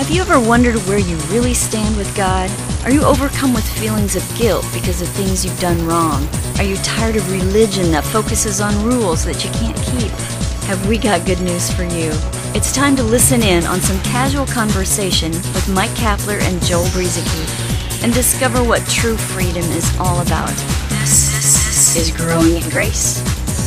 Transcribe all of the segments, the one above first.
Have you ever wondered where you really stand with God? Are you overcome with feelings of guilt because of things you've done wrong? Are you tired of religion that focuses on rules that you can't keep? Have we got good news for you? It's time to listen in on some casual conversation with Mike Kapler and Joel Brueseke and discover what true freedom is all about. This is Growing in Grace.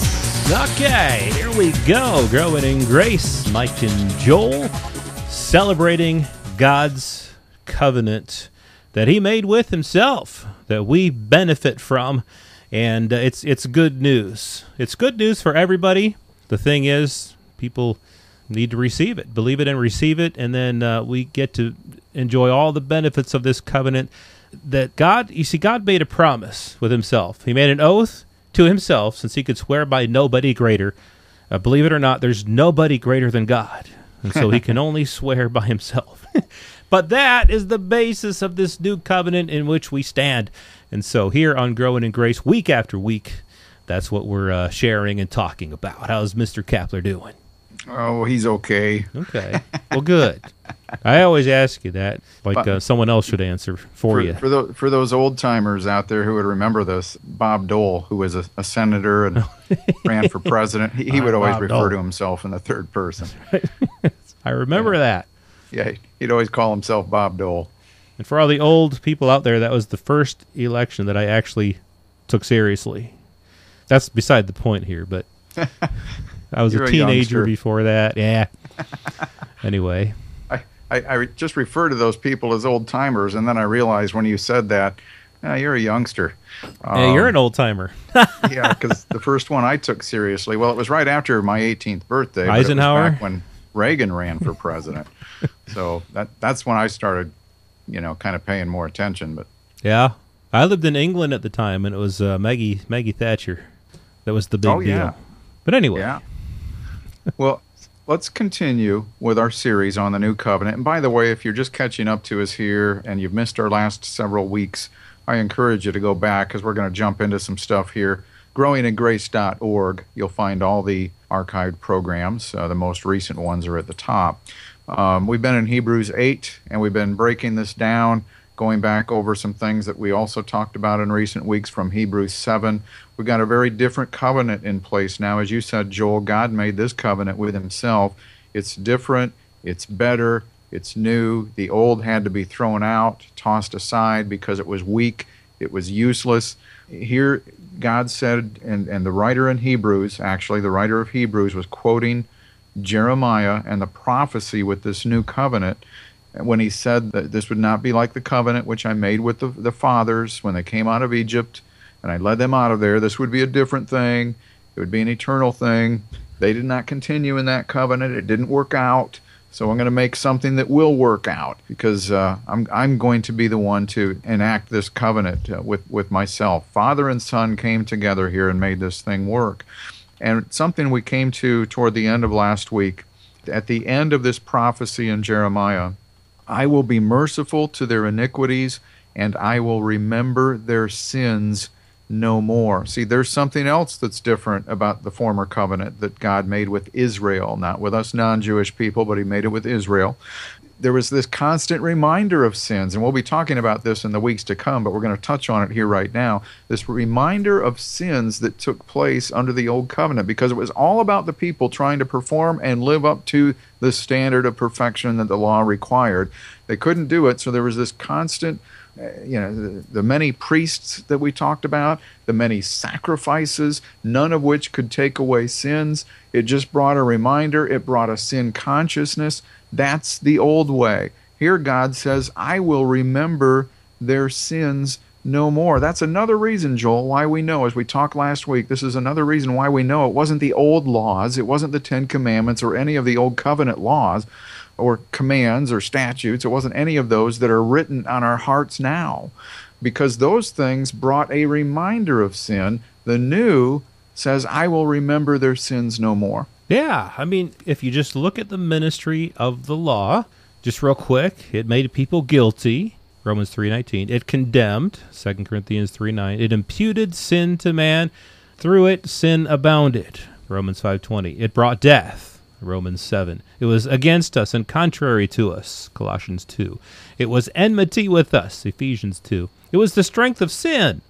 Okay, here we go. Growing in Grace. Mike and Joel celebrating God's covenant that he made with himself, that we benefit from, and it's good news. It's good news for everybody. The thing is, people need to receive it, believe it and receive it, and then we get to enjoy all the benefits of this covenant that God made a promise with himself. He made an oath to himself, since he could swear by nobody greater. Believe it or not, there's nobody greater than God. And so he can only swear by himself. But that is the basis of this new covenant in which we stand. And so here on Growing in Grace, week after week, that's what we're sharing and talking about. How's Mr. Kapler doing? Oh, he's okay. Okay. Well, good. I always ask you that, like someone else should answer for you. For those old-timers out there who would remember this, Bob Dole, who was a senator and ran for president, he would always refer to himself in the third person. I remember that. Yeah, he'd always call himself Bob Dole. And for all the old people out there, that was the first election that I actually took seriously. That's beside the point here, but I was a teenager before that. Yeah. Anyway. I just refer to those people as old timers, and then I realized when you said that, you're a youngster. Yeah, you're an old timer. Yeah, because the first one I took seriously, well, it was right after my 18th birthday. Eisenhower? But it was back when Reagan ran for president. So that's when I started, kind of paying more attention. But yeah, I lived in England at the time, and it was Maggie Thatcher. That was the big deal. But anyway. Yeah. Well, let's continue with our series on the New Covenant. And by the way, if you're just catching up to us here and you've missed our last several weeks, I encourage you to go back because we're going to jump into some stuff here. Growingingrace.org, you'll find all the archived programs. The most recent ones are at the top. We've been in Hebrews 8, and we've been breaking this down, going back over some things that we also talked about in recent weeks from Hebrews 7. We've got a very different covenant in place now. As you said, Joel, God made this covenant with himself. It's different, it's better, it's new. The old had to be thrown out, tossed aside because it was weak, it was useless. Here, God said, and the writer in Hebrews, actually the writer of Hebrews was quoting Jeremiah and the prophecy with this new covenant when he said that this would not be like the covenant which I made with the fathers when they came out of Egypt, and I led them out of there. This would be a different thing. It would be an eternal thing. They did not continue in that covenant. It didn't work out. So I'm going to make something that will work out because I'm going to be the one to enact this covenant with myself. Father and Son came together here and made this thing work. And something we came to toward the end of last week, at the end of this prophecy in Jeremiah, I will be merciful to their iniquities, and I will remember their sins no more. See, there's something else that's different about the former covenant that God made with Israel, not with us non-Jewish people, but he made it with Israel. There was this constant reminder of sins, and we'll be talking about this in the weeks to come, but we're going to touch on it here right now. This reminder of sins that took place under the old covenant, because it was all about the people trying to perform and live up to the standard of perfection that the law required. They couldn't do it, so there was this constant, the many priests that we talked about, the many sacrifices, none of which could take away sins. It just brought a reminder. It brought a sin consciousness. That's the old way. Here God says, I will remember their sins no more. That's another reason, Joel, why we know, as we talked last week, this is another reason why we know it wasn't the old laws, it wasn't the Ten Commandments or any of the old covenant laws or commands or statutes. It wasn't any of those that are written on our hearts now, because those things brought a reminder of sin. The new says, I will remember their sins no more. Yeah, I mean, if you just look at the ministry of the law, just real quick, it made people guilty, Romans 3:19. It condemned, 2 Corinthians 3:9. It imputed sin to man. Through it, sin abounded, Romans 5:20. It brought death, Romans 7. It was against us and contrary to us, Colossians 2. It was enmity with us, Ephesians 2. It was the strength of sin.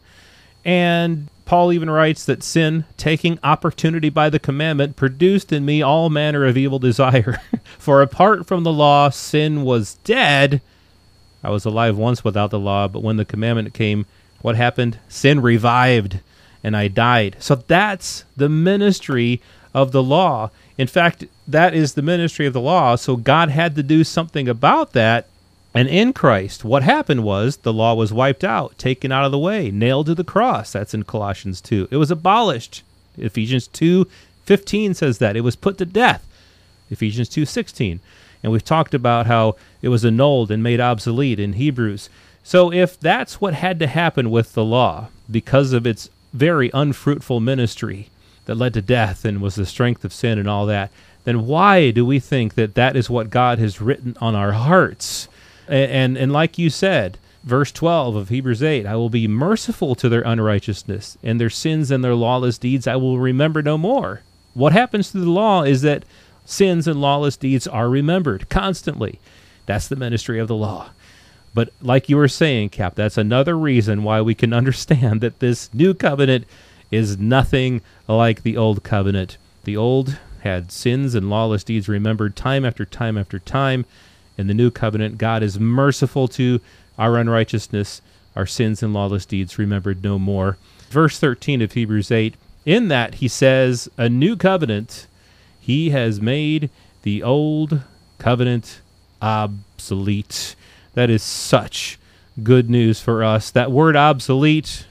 And Paul even writes that sin, taking opportunity by the commandment, produced in me all manner of evil desire. For apart from the law, sin was dead. I was alive once without the law, but when the commandment came, what happened? Sin revived, and I died. So that's the ministry of the law. In fact, that is the ministry of the law, so God had to do something about that. And in Christ, what happened was the law was wiped out, taken out of the way, nailed to the cross. That's in Colossians 2. It was abolished. Ephesians 2:15 says that. It was put to death. Ephesians 2:16. And we've talked about how it was annulled and made obsolete in Hebrews. So if that's what had to happen with the law, because of its very unfruitful ministry that led to death and was the strength of sin and all that, then why do we think that that is what God has written on our hearts? And like you said, verse 12 of Hebrews 8, I will be merciful to their unrighteousness, and their sins and their lawless deeds I will remember no more. What happens to the law is that sins and lawless deeds are remembered constantly. That's the ministry of the law. But like you were saying, Cap, that's another reason why we can understand that this new covenant is nothing like the old covenant. The old had sins and lawless deeds remembered time after time after time. In the new covenant, God is merciful to our unrighteousness, our sins and lawless deeds remembered no more. Verse 13 of Hebrews 8, in that he says, a new covenant, he has made the old covenant obsolete. That is such good news for us. That word obsolete,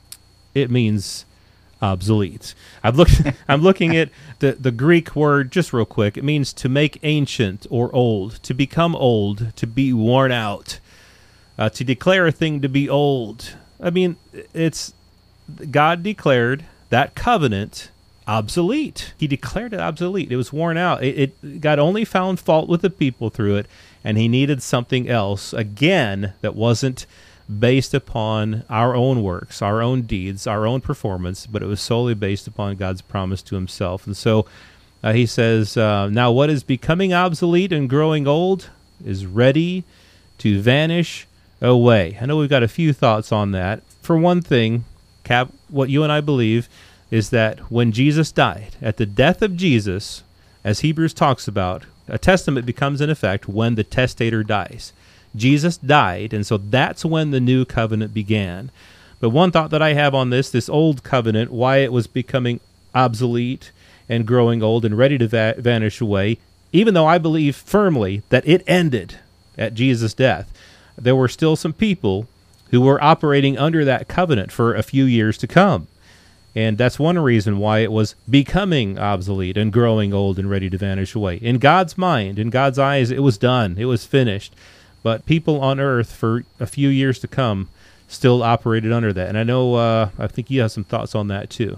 it means obsolete. I'm looking at the Greek word just real quick. It means to make ancient or old, to become old, to be worn out, to declare a thing to be old. I mean, it's God declared that covenant obsolete. He declared it obsolete. It was worn out. God only found fault with the people through it, and he needed something else, again, that wasn't based upon our own works, our own deeds, our own performance, but it was solely based upon God's promise to himself. And so he says, now what is becoming obsolete and growing old is ready to vanish away. I know we've got a few thoughts on that. For one thing, Cap, what you and I believe is that when Jesus died, at the death of Jesus, as Hebrews talks about, a testament becomes in effect when the testator dies. Jesus died, and so that's when the new covenant began. But one thought that I have on this old covenant, why it was becoming obsolete and growing old and ready to vanish away, even though I believe firmly that it ended at Jesus' death, there were still some people who were operating under that covenant for a few years to come. And that's one reason why it was becoming obsolete and growing old and ready to vanish away. In God's mind, in God's eyes, it was done. It was finished. But people on earth for a few years to come still operated under that. And I know, I think you have some thoughts on that too.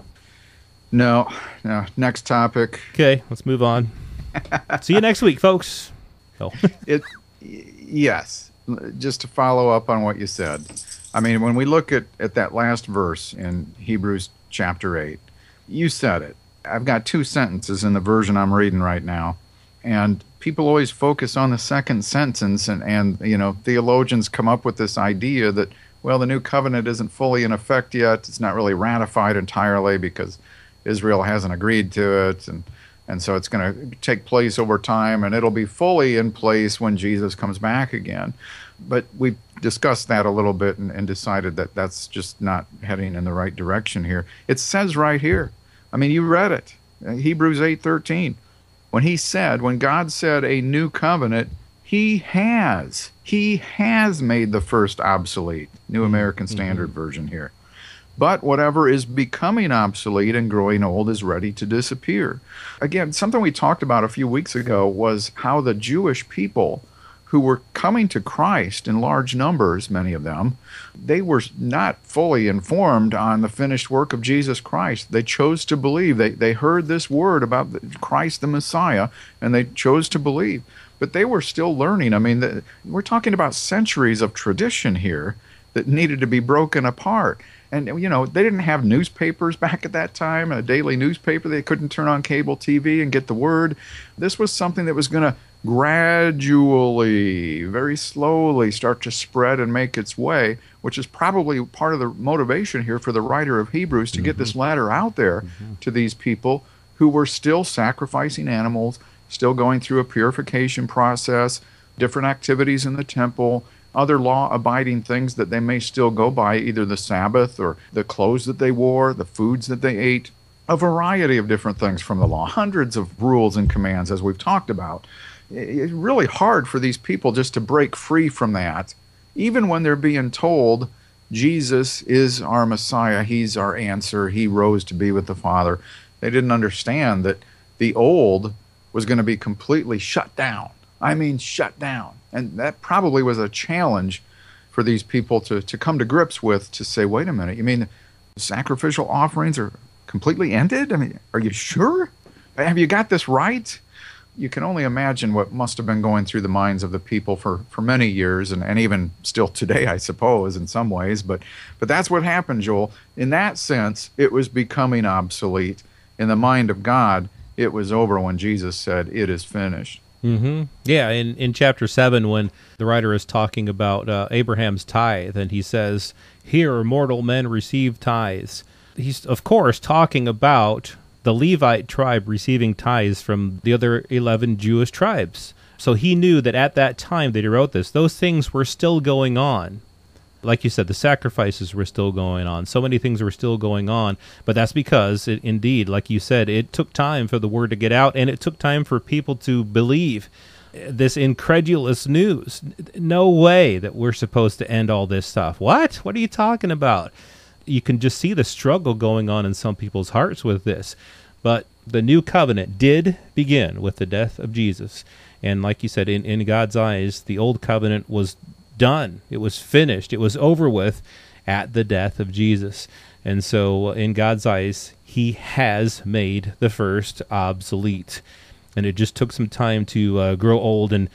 No. Next topic. Okay, let's move on. See you next week, folks. Oh. Yes, just to follow up on what you said. I mean, when we look at that last verse in Hebrews chapter 8, you said it. I've got two sentences in the version I'm reading right now. And people always focus on the second sentence, and you know, theologians come up with this idea that, well, the new covenant isn't fully in effect yet. It's not really ratified entirely because Israel hasn't agreed to it, and so it's going to take place over time, and it'll be fully in place when Jesus comes back again. But we discussed that a little bit and decided that that's just not heading in the right direction here. It says right here, I mean, you read it, Hebrews 8:13. When God said a new covenant, he has made the first obsolete. New American Standard Version here. But whatever is becoming obsolete and growing old is ready to disappear. Again, something we talked about a few weeks ago was how the Jewish people who were coming to Christ in large numbers, many of them, they were not fully informed on the finished work of Jesus Christ. They chose to believe. They heard this word about Christ the Messiah, and they chose to believe. But they were still learning. I mean, we're talking about centuries of tradition here that needed to be broken apart. And, they didn't have newspapers back at that time, a daily newspaper. They couldn't turn on cable TV and get the word. This was something that was going to gradually, very slowly start to spread and make its way, which is probably part of the motivation here for the writer of Hebrews to get this letter out there to these people who were still sacrificing animals, still going through a purification process, different activities in the temple, other law-abiding things that they may still go by, either the Sabbath or the clothes that they wore, the foods that they ate, a variety of different things from the law, hundreds of rules and commands, as we've talked about. It's really hard for these people just to break free from that, even when they're being told Jesus is our Messiah, he's our answer, he rose to be with the Father. They didn't understand that the old was going to be completely shut down. I mean, shut down. And that probably was a challenge for these people to come to grips with, to say, wait a minute, you mean sacrificial offerings are completely ended? I mean, are you sure? Have you got this right? You can only imagine what must have been going through the minds of the people for many years, and even still today, I suppose, in some ways. But that's what happened, Joel. In that sense, it was becoming obsolete. In the mind of God, it was over when Jesus said, it is finished. Mm-hmm. Yeah, in chapter 7, when the writer is talking about Abraham's tithe, and he says, here mortal men receive tithes. He's, of course, talking about the Levite tribe receiving tithes from the other 11 Jewish tribes. So he knew that at that time that he wrote this, those things were still going on. Like you said, the sacrifices were still going on. So many things were still going on. But that's because, indeed, like you said, it took time for the word to get out, and it took time for people to believe this incredulous news. No way that we're supposed to end all this stuff. What? What are you talking about? You can just see the struggle going on in some people's hearts with this. But the new covenant did begin with the death of Jesus. And like you said, in God's eyes, the old covenant was done. It was finished. It was over with at the death of Jesus. And so in God's eyes, he has made the first obsolete. And it just took some time to grow old and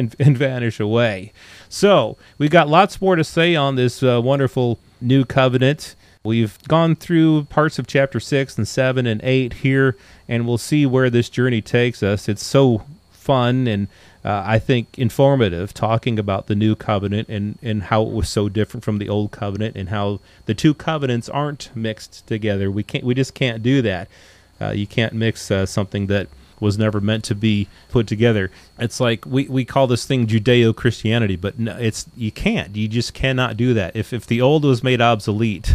vanish away. So we've got lots more to say on this wonderful new covenant. We've gone through parts of chapter 6 and 7 and 8 here, and we'll see where this journey takes us. It's so fun and I think informative, talking about the new covenant and how it was so different from the old covenant, and how the two covenants aren't mixed together. We just can't do that. You can't mix something that was never meant to be put together. It's like we call this thing Judeo-Christianity, but no, you can't. You just cannot do that. If the old was made obsolete,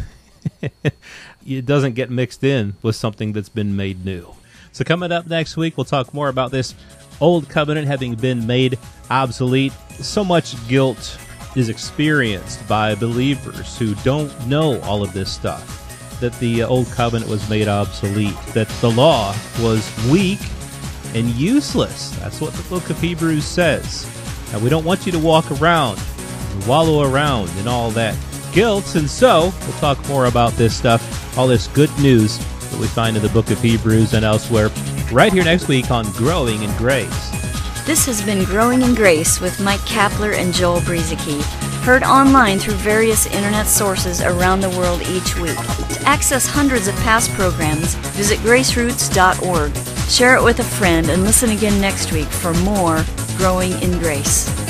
it doesn't get mixed in with something that's been made new. So coming up next week, we'll talk more about this old covenant having been made obsolete. So much guilt is experienced by believers who don't know all of this stuff, that the old covenant was made obsolete, that the law was weak and useless. That's what the book of Hebrews says. Now, we don't want you to walk around and wallow around in all that guilt, and so we'll talk more about this stuff, all this good news that we find in the book of Hebrews and elsewhere, right here next week on Growing in Grace. This has been Growing in Grace with Mike Kapler and Joel Brieseke, heard online through various internet sources around the world each week. To access hundreds of past programs, visit graceroots.org. Share it with a friend and listen again next week for more Growing in Grace.